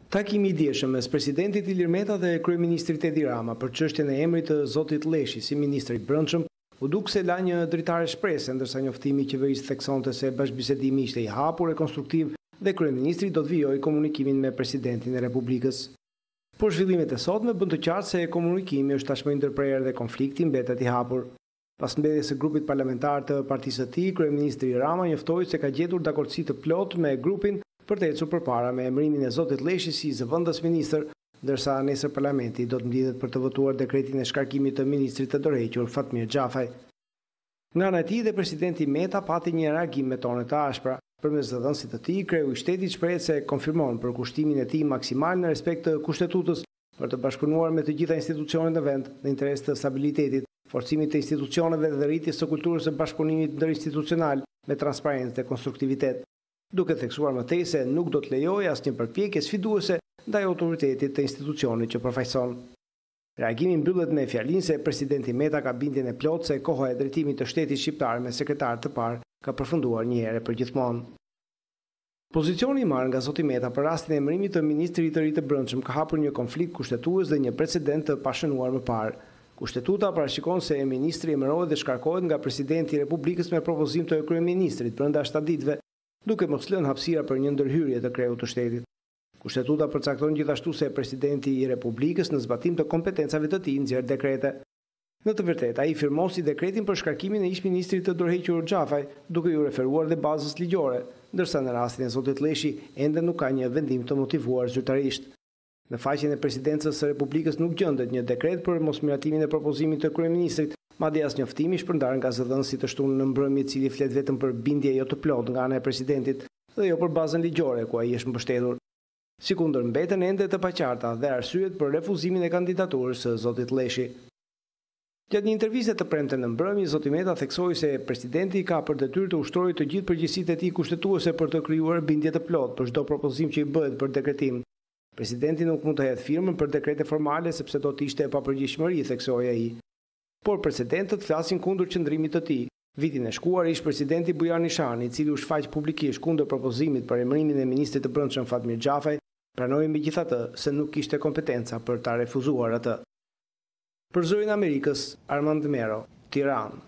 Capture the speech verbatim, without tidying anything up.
Takimi i dieshëm mes presidentit Ilir Meta dhe kryeministrit Edi Rama për çështjen e emrit të zotit Leshi si ministër i brendshëm u duk se la një dritare shprese, ndërsa njoftimi i qeverisë theksonte se bashkëbisedimi ishte i hapur e konstruktiv dhe kryeministri do të vijojë komunikimin me presidentin e Republikës. Por zhvillimet e sotme bën të qartë se komunikimi është tashmë i ndërprerë dhe konflikti mbetet i hapur. Pas mbledhjes së grupit parlamentar të partisë së tij, kryeministri Rama njoftoi se ka gjetur dakordsi të plotë me grupin për të ecur përpara me emërimin e zotit Leshi si zëvendës ministër, ndërsa nesër parlamenti do të mblidhet për të votuar dekretin e shkarkimit të ministrit të dorëhequr Fatmir Xhafaj. Nga ana e tij dhe presidenti Meta pati një reagim me tone të ashpra. Përmes zëdhënësit të tij, kreu i shtetit shpreh se konfirmon për kushtimin e tij maksimal në respekt të kushtetutës për të bashkëpunuar me të gjitha institucionet në vend në interes të stabilitetit, forcimit të institucioneve dhe rritjes së kulturës së bashkëpunimit ndërinstitucional me transparencë dhe konstruktivitet, duke theksuar më tej se nuk do të lejojë asnjë përpjekje sfiduese ndaj autoritetit të institucionit që përfaqëson. Reagimi mbyllet me fjalinë se presidenti Meta ka bindjen e plotë se koha e drejtimit të shtetit shqiptar me sekretar të parë ka përfunduar një herë përgjithmonë. Pozicioni i marrë nga zoti Meta për rastin e emërimit të ministrit të ri të brendshëm ka hapur një konflikt kushtetues dhe një precedent të pashënuar më parë. Kushtetuta parashikon se ministri emërohet dhe shkarkohet nga presidenti i Republikës me propozim të kryeministrit brenda shtatë ditëve, duke mos lënë hapësira për një ndërhyrje të kreut të shtetit. Kushtetuta përcakton gjithashtu se presidenti i Republikës në zbatim të kompetencave të tij nxjerr dekrete. Në të vërtetë, ai firmosi dekretin për shkarkimin e ish-ministrit të dorëhequr Xhafaj, duke ju referuar dhe bazës ligjore, ndërsa në rastin e zotit Leshi ende nuk ka një vendim të motivuar zyrtarisht. Në faqen e presidencës së Republikës nuk gjendet një dekret për mosmiratimin e propozimit të kryeministrit, madje as njoftimi shpërndar nga zëdhënësi të shtunë në mbrëmje, i cili flet vetëm për bindje jo të plotë nga ana e presidentit dhe jo për bazën ligjore ku ai është mbështetur. Sikundër mbeten ende të paqarta dhe arsyet për refuzimin e kandidaturës së zotit Leshi. Gjatë një interviste të premte në mbrëmje, zoti Meta theksoi se presidenti ka për detyrë të ushtrojë të gjithë përgjegjësitë e tij kushtetuese për të krijuar bindje të plotë për çdo propozim që i bëhet për dekretim. Presidenti nuk mund të hedhë firmën për dekrete formale sepse do të ishte e papërgjegjshmëri, theksoi ai. Por precedentët flasin kundër qëndrimit të tij. Vitin e shkuar ish presidenti Bujar Nishani, i cili u shfaq publikisht kundër propozimit për emërimin e ministrit të brendshëm Fatmir Xhafaj, pranoi megjithatë se nuk kishte kompetenca për ta refuzuar atë. Për Zërin e Amerikës, Armand Mero, Tiranë.